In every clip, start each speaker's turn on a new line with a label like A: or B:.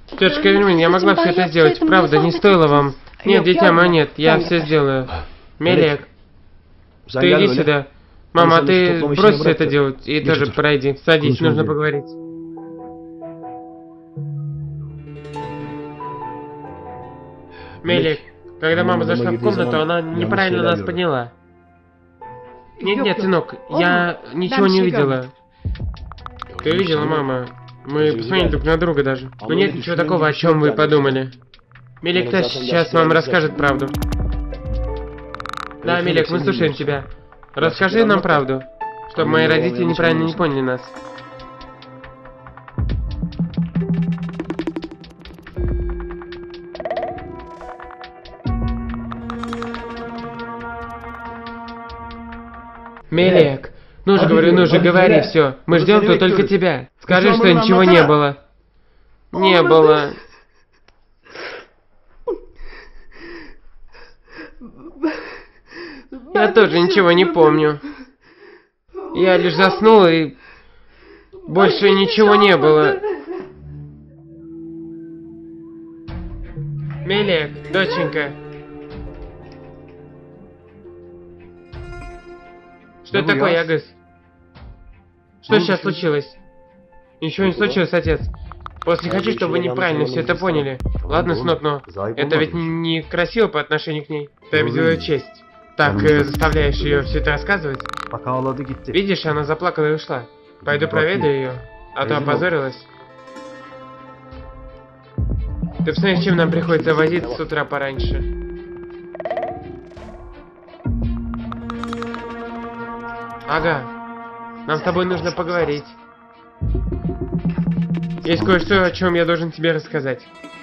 A: Тетушка Эрмин, я могла все это сделать, правда, не стоило вам. Нет, дитя мое, нет, я все сделаю. Мелек, ты иди сюда. Мама, а ты брось все это делать и тоже пройди. Садись, нужно поговорить. Мелек, когда мама зашла в комнату, она неправильно нас поняла. Нет, сынок, я ничего не увидела. Ты видела, мама? Мы посмотрели друг на друга даже. Но нет ничего такого, о чем вы подумали. Мелек сейчас вам расскажет правду. Да, Мелек, мы слушаем тебя. Расскажи нам правду, чтобы мои родители неправильно не поняли нас. Мелек, ну же говори, все. Мы ждем тут только тебя. Скажи, что ничего не было. Не было. Я тоже ничего не помню. Я лишь заснул и больше ничего не было. Мелек, доченька. Что это такое, Ягас? Что сейчас случилось? Ничего не случилось, отец. Просто не хочу, чтобы вы неправильно все это поняли. Ладно, сынок, но это ведь не красиво по отношению к ней. Ты обидел ее честь. Так, заставляешь ее все это рассказывать? Видишь, она заплакала и ушла. Пойду проведу ее, а то опозорилась. Ты посмотри, с чем нам приходится возиться с утра пораньше. Ага, нам с тобой нужно поговорить. Есть кое-что, о чем я должен тебе рассказать.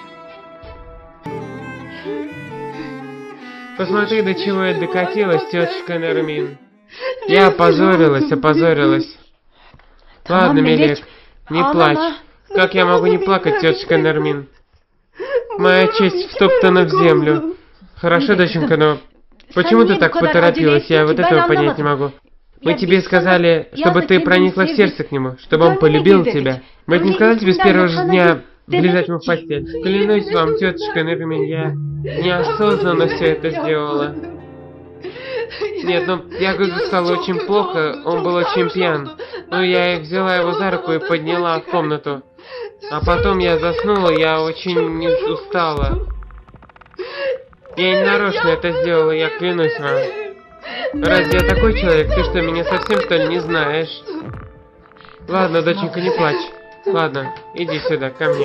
A: Посмотри, до чего я докатилась, тетушка Нермин. Я опозорилась. Ладно, Мелек, не плачь. Как я могу не плакать, тетушка Нермин? Моя честь втоптана в землю. Хорошо, доченька, но почему ты так поторопилась? Я вот этого понять не могу. Мы тебе сказали, чтобы ты проникла в сердце к нему, чтобы он полюбил тебя. Мы ведь не сказали тебе с первого же дня влезать ему в постель. Клянусь вам, тетушка Нермин, я неосознанно все это сделала. Нет, ну, Ягоду стало очень плохо, он был очень пьян. Но я взяла его за руку и подняла в комнату. А потом я заснула, я очень устала. Я не нарочно это сделала, я клянусь вам. Разве я такой человек? Ты что, меня совсем что ли не знаешь? Ладно, доченька, не плачь. Ладно, иди сюда, ко мне.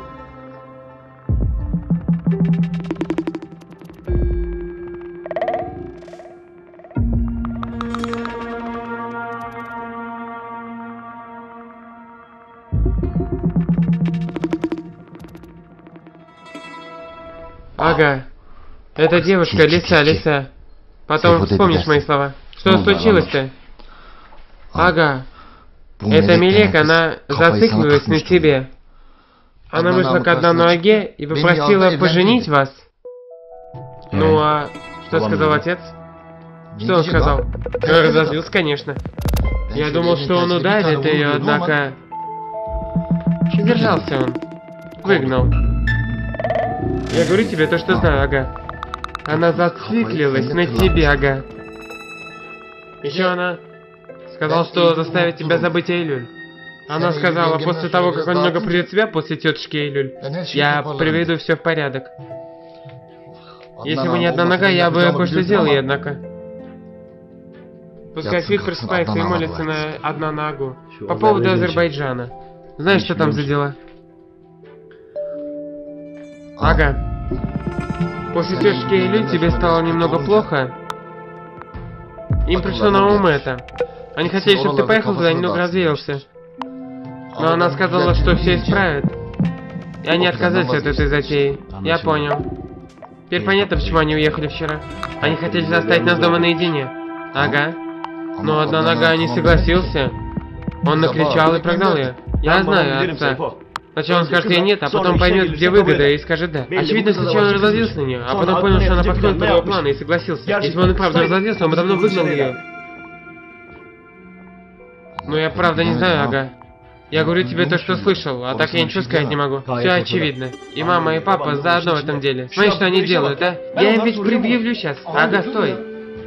A: Ага. Это девушка, Лиса. Потом вспомнишь мои слова. Что случилось-то? Ага. Это Мелек, она зациклилась на тебе. Она вышла к одной ноге и попросила поженить вас. Ну а что сказал отец? Что он сказал? Разозлился, конечно. Я думал, что он ударит ее, однако... Сдержался он. Выгнал. Я говорю тебе то, что знаю, ага. Она зациклилась на тебе, ага. Еще она сказала, что заставит тебя забыть Эйлюль. Она сказала, после того, как он немного придет в себя после тетушки Эйлюль, я приведу все в порядок. Если бы не одна нога, я бы кое-что сделал ей, однако. Пускай Свит просыпается и молится на одну ногу. По поводу Азербайджана. Знаешь, что там за дела? Ага. После тетушки Эйлюль тебе стало немного плохо. Им пришло на ум это. Они хотели, чтобы ты поехал туда и немного развеялся. Но она сказала, что все исправит. И они отказались от этой затеи. Я понял. Теперь понятно, почему они уехали вчера. Они хотели заставить нас дома наедине. Ага. Но одна нога не согласился. Он накричал и прогнал ее. Я знаю отца. Сначала он скажет ей нет, а потом поймет, где выгода, и скажет да. Очевидно, сначала он разозлился на нее, а потом понял, что она подходит под его планы, и согласился. Если бы он и правда разозлился, он бы давно выгнал ее. Но я правда не знаю, ага. Я говорю тебе то, что слышал, а так я ничего сказать не могу. Все очевидно. И мама, и папа заодно в этом деле. Смотри, что они делают, а? Я им ведь предъявлю сейчас. Ага, стой.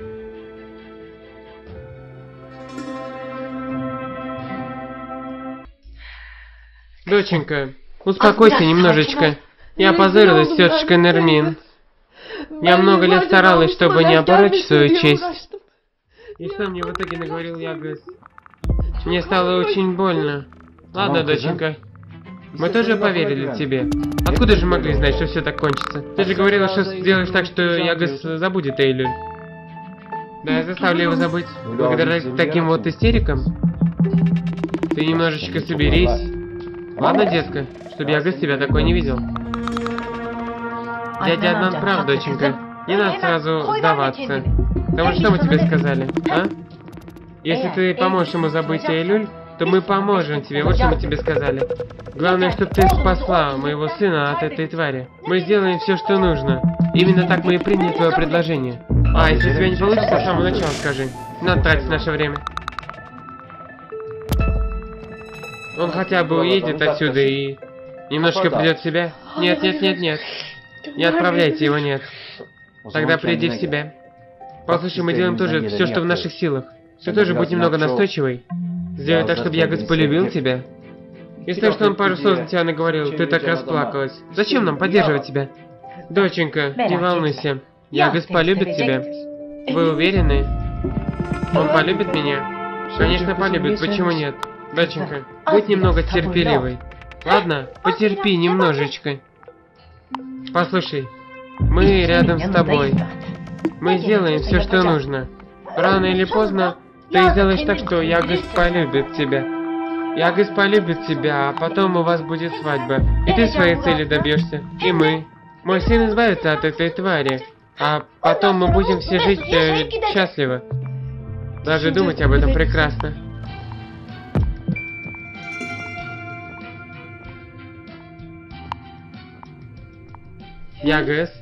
A: Доченька, успокойся немножечко. Я опозорилась, тетушка Нермин. Я много лет старалась, чтобы не опорочить свою честь. И что мне в итоге наговорил Ягас? Мне стало очень больно. Ладно, доченька. Мы тоже поверили тебе. Откуда же могли знать, что все так кончится? Ты же говорила, что сделаешь так, что Ягас забудет Эйлюль. Да, я заставлю его забыть. Благодаря таким вот истерикам. Ты немножечко соберись. Ладно, детка, чтобы Ягас тебя такой не видел. Дядя Аднан прав, доченька. Не надо сразу сдаваться. Потому что мы тебе сказали, а? Если ты поможешь ему забыть Эйлюль, то мы поможем тебе, вот что мы тебе сказали. Главное, чтобы ты спасла моего сына от этой твари. Мы сделаем все, что нужно. Именно так мы и приняли твое предложение. А, если у тебя не получится, с самого начала скажи. Не надо тратить наше время. Он хотя бы уедет отсюда и немножко придет в себя. Нет, нет, нет, нет. Не отправляйте его, нет. Тогда приди в себя. Послушай, мы делаем тоже все, что в наших силах. Ты тоже будь немного настойчивой. Сделай так, чтобы Ягас полюбил тебя. Если то, что он пару слов за тебя наговорил, ты так расплакалась. Зачем нам поддерживать тебя? Доченька, не волнуйся. Ягас полюбит тебя. Вы уверены? Он полюбит меня? Конечно, полюбит, почему нет? Доченька, будь немного терпеливой. Ладно, потерпи немножечко. Послушай, мы рядом с тобой. Мы сделаем все, что нужно. Рано или поздно ты сделаешь так, что Ягас полюбит тебя. Ягас полюбит тебя, а потом у вас будет свадьба. И ты своей цели добьешься. И мы. Мой сын избавится от этой твари. А потом мы будем все жить счастливо. Даже думать об этом прекрасно. Ягас.